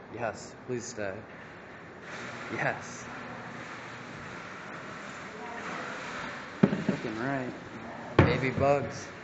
Yes, please stay. Yes. Looking right. Baby bugs.